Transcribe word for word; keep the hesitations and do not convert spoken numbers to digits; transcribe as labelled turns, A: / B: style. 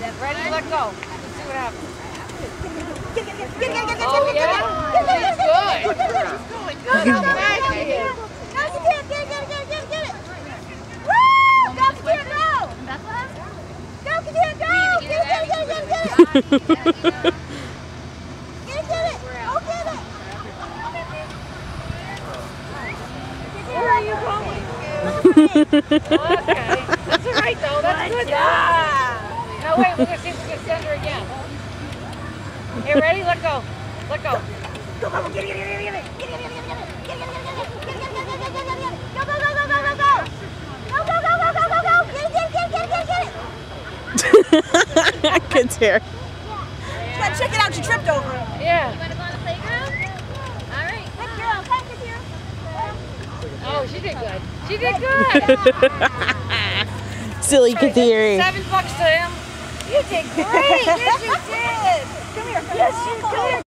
A: Ready, let go. Let's see what happens.
B: Oh,
A: Oh, yeah? She's good.
B: Go, go, go, go,
A: Back
B: go,
A: here.
B: go, Kateri, get it, get it, get it, get it, get it. Woo! Go, Kateri, go! Go, Kateri, go! Get it, get it, get it, get it, get it. Get it, get it. Go get it. Where are you going?
A: Okay. That's all right, though. That's good.
B: Yeah.
A: Now, wait. We're going to see if we can send her again. Hey, ready? Let go. Let go.
B: Go, go, go, get it, get it, get it, get it. Get it, get it, get it, get it. Get it, get it, get it, get it, get it, get it, get it, get it, get it. Go, go, go, go, go, go, go. Go, go, go, go, go, go, go. Get it, get it, get it, get it, get it.
C: Kateri.
B: You gotta check it out. She tripped over it.
A: Yeah.
D: You want to go on the playground? All right.
B: Good girl. Thank you, dear.
A: Oh, she did good. She did good.
C: Silly Kateri.
A: Seven bucks to him.
B: You did great. Yes, you did. Come here. Yes, you did.